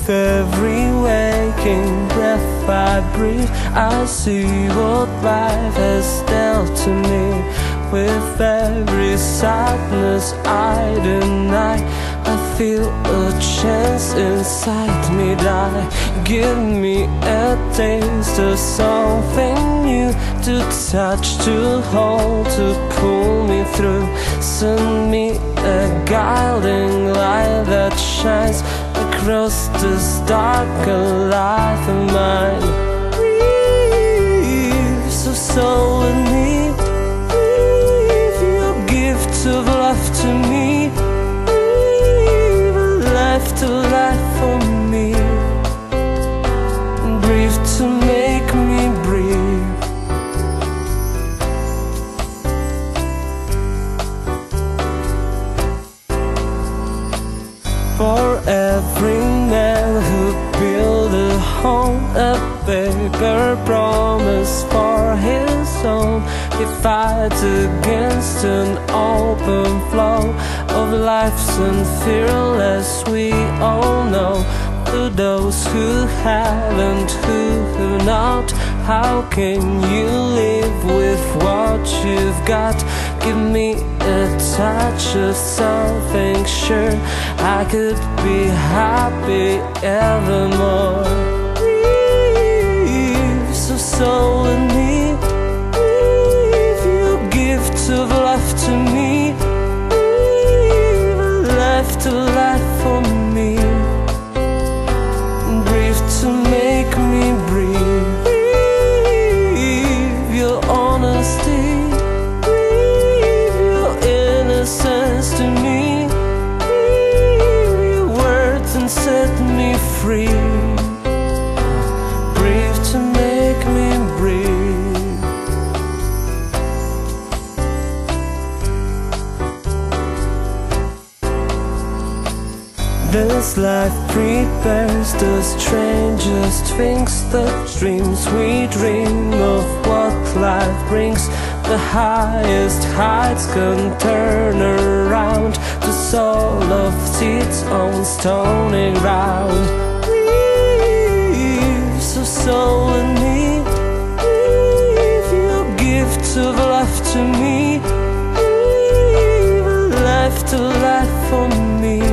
With every waking breath I breathe, I see what life has dealt to me. With every sadness I deny, I feel a chance inside me die. Give me a taste of something new, to touch, to hold, to pull me through. Send me a guiding light that shines across this darker life of mine. Breathe of soul in me, breathe your gift of love to me. Breathe a life to life for me. Breathe to make me breathe. For every man who built a home, a bigger promise for his own. He fights against an open flow of life's unfearless, we all know. To those who haven't, who have not, how can you live with what you've got? Give me a touch of something sure, I could be happy evermore. Breathe of soul in me, breathe your gift of love to me. Breathe a life to life for me. Breathe to make me breathe. Breathe your honesty, breathe your innocence to me. Breathe your words and set me free. Breathe to make me breathe. This life prepares the strangest things, the dreams we dream of what life brings. The highest heights can turn around the soul of seeds on stony ground. Breathe of soul in me, breathe your gift of love to me. Breathe a life to life for me.